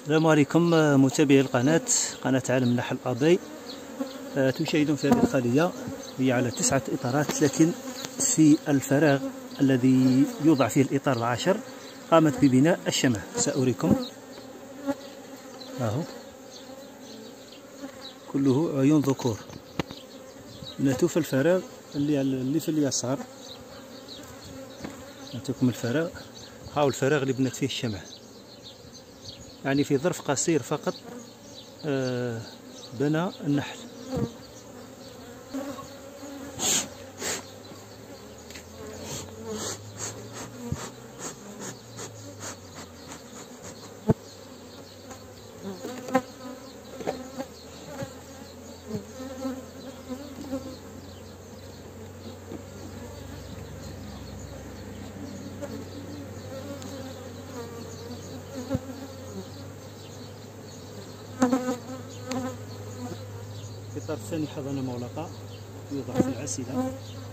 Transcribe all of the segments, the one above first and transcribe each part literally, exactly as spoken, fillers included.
السلام عليكم متابعي القناة قناة عالم النحل أبي. تشاهدون في هذه الخلية هي على تسعة إطارات، لكن في الفراغ الذي يوضع فيه الإطار العاشر قامت ببناء الشمع. سأريكم. أهو كله عيون ذكور. بناتو في الفراغ اللي اللي في اليسار. نعطيكم الفراغ. هاو الفراغ اللي بنات فيه الشمع، يعني في ظرف قصير فقط آه بنى النحل. الإطار الثاني حضانة مغلقة يوضع في العسلة.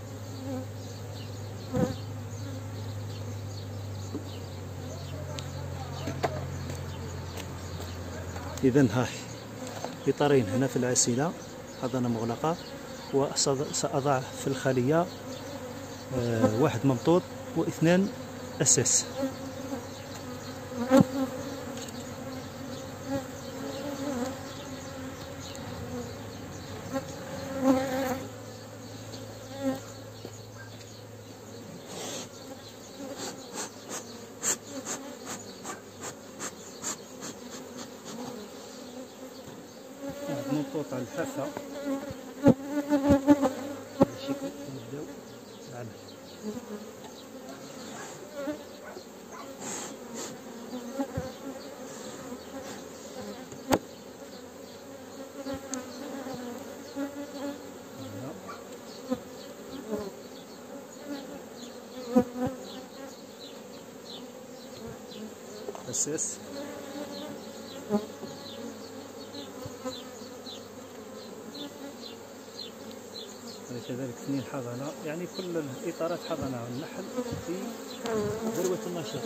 إذن هاي إطارين هنا في العسلة، حضانة مغلقة، وسأضع في الخلية واحد ممطوط واثنان أساس. ممطوط على الحافة بهذا الشكل. نبداو العمل. أساس كذلك اثنين حضانة، يعني كل الإطارات حضانة النحل في ذروة النشاط.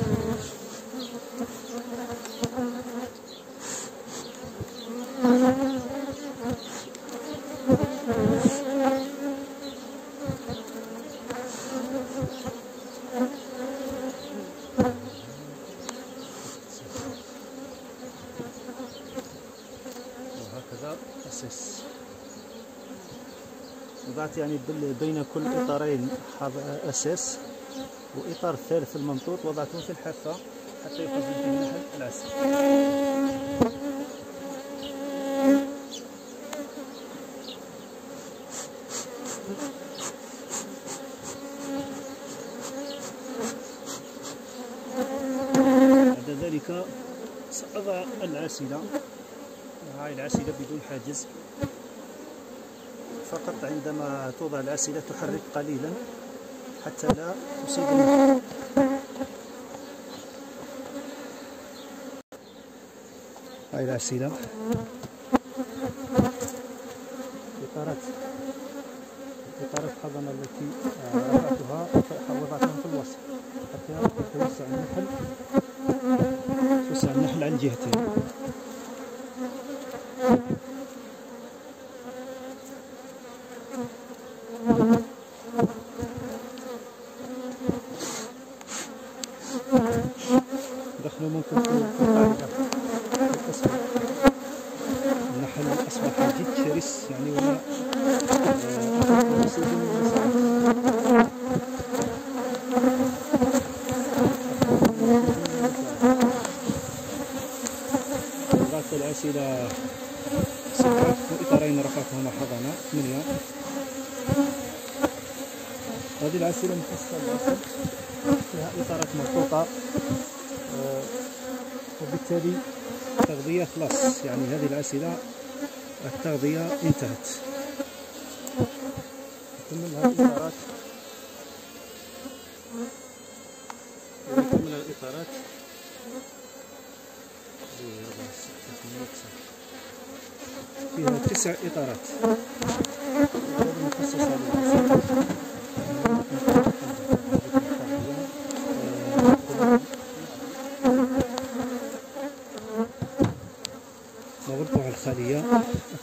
وهكذا أساس. وضعت يعني بين كل إطارين أساس، وإطار الثالث الممطوط وضعته في الحافة حتى يخرج فيه النحل العسل. بعد ذلك سأضع العسلة. هاي العسلة بدون حاجز، فقط عندما توضع العسلة تحرك قليلا حتى لا تصيب النحل. هاي العسلة. إطارات إطارات الحضانة التي رفعتها وضعتها في الوسط حتى يتوسع النحل يتوسع النحل على الجهتين. دخلوا ممكن في القاعدة الأسفل. النحل أصبح جد شرس، يعني ولا وضعت العسلة سبعة، وإطارين رفعتهما حضانة ثمانية. هذه العسلة مخصصة للعسل، فيها إطارات مربوطة، وبالتالي التغذية خلاص، يعني هذه العسلة التغذية انتهت. نكمل هذه الإطارات نكمل الإطارات فيها تسع إطارات مخصصة للعسل.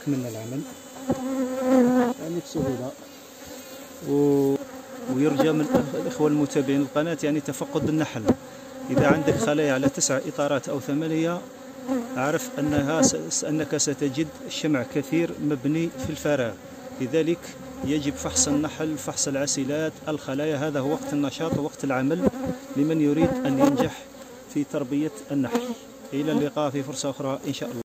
أكملنا العمل يعني بسهولة. ويرجى من الإخوة المتابعين القناة يعني تفقد النحل. إذا عندك خلايا على تسع إطارات أو ثمانية أعرف أنها أنك ستجد الشمع كثير مبني في الفراغ، لذلك يجب فحص النحل، فحص العسيلات، الخلايا. هذا هو وقت النشاط ووقت العمل لمن يريد أن ينجح في تربية النحل. إلى اللقاء في فرصة أخرى إن شاء الله.